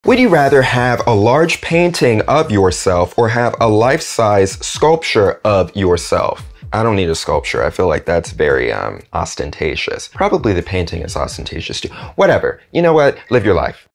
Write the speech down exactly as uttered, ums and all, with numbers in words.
Would you rather have a large painting of yourself or have a life-size sculpture of yourself? I don't need a sculpture. I feel like that's very um, ostentatious. Probably the painting is ostentatious too. Whatever. You know what? Live your life.